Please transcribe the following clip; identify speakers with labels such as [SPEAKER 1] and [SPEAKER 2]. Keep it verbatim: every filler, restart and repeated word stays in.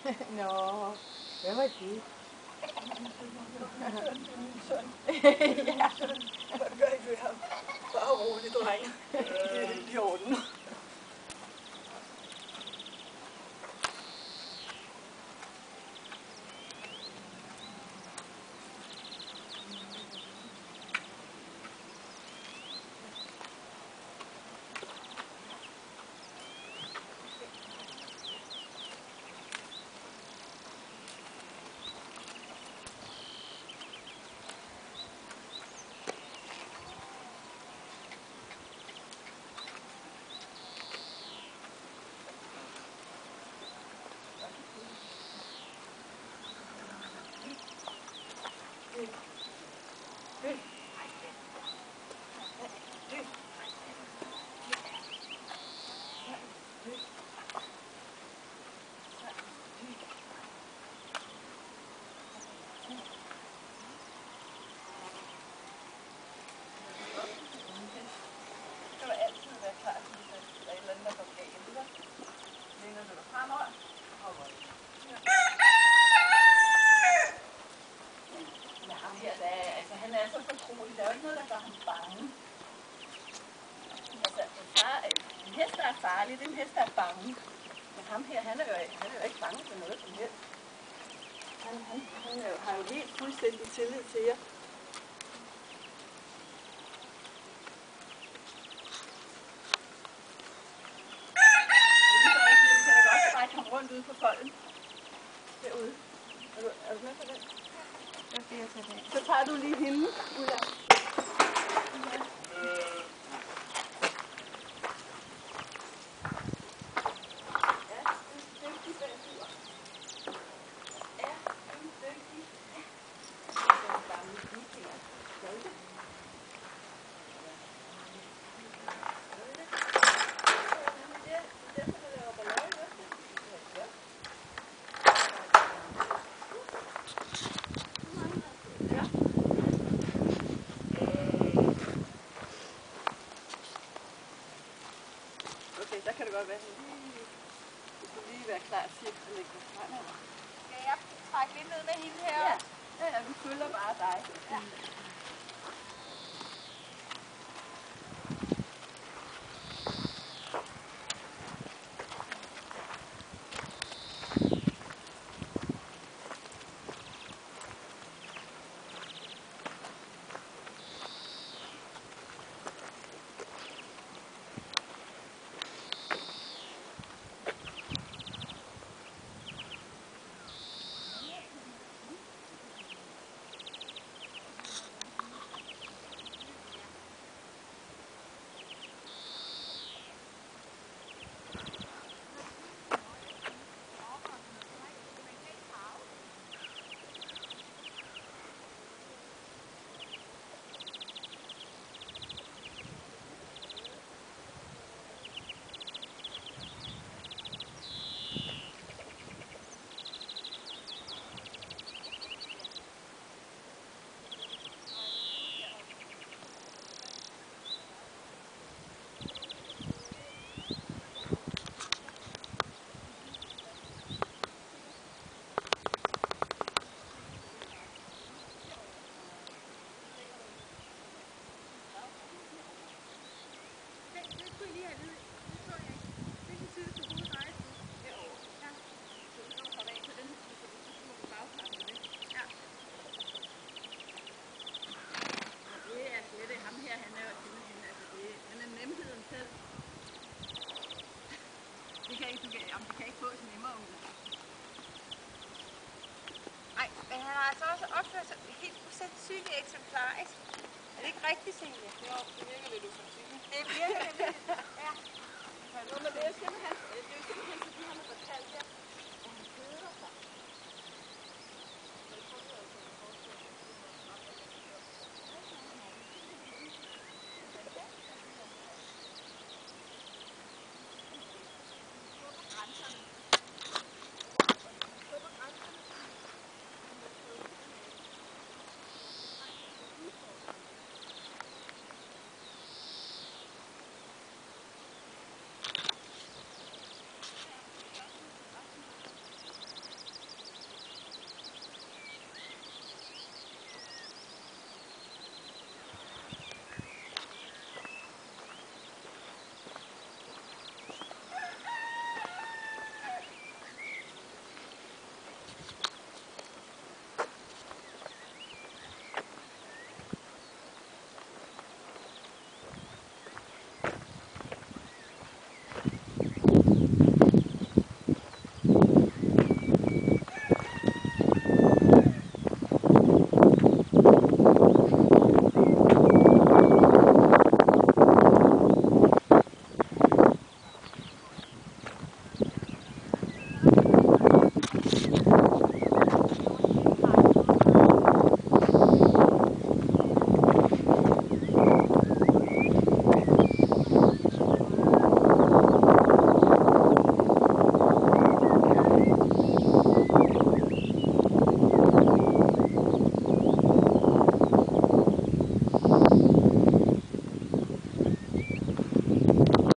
[SPEAKER 1] Nå, hvad var det?
[SPEAKER 2] Min søn.
[SPEAKER 1] Ja.
[SPEAKER 2] Hvad gør I ved ham? Bare rolig, dreng. Det er helt i orden. Han er så fortrolig. Der er jo ikke noget, der gør ham bange. Altså, en, far, en hest, der er farlig, det er en hest, der er bange. Men ham her, han er jo, han er jo ikke bange for noget som helst. Han, han, han er jo, har jo helt fuldstændig tillid til jer. Så kan da godt række ham rundt ude på folden. Derude. Er du, er du med på den?
[SPEAKER 1] Jeg bliver så det.
[SPEAKER 2] Så tager du lige hende, Ulla. Ja. Okay, så kan det godt være, at du skal lige være klar til at lægge dig frem.
[SPEAKER 1] Skal jeg trække lidt ned med hende her?
[SPEAKER 2] Ja, ja, ja, vi følger bare dig. Ja.
[SPEAKER 1] Nej, men han har altså også opført sig helt usandsynligt eksemplarisk. Er det ikke rigtigt, Signe?
[SPEAKER 2] Jo, det virker lidt usandsynligt.
[SPEAKER 1] Det virker nemlig. Ja.
[SPEAKER 2] Nå, men det er simpelthen, det er simpelthen fordi han har fortalt jer, at han keder sig.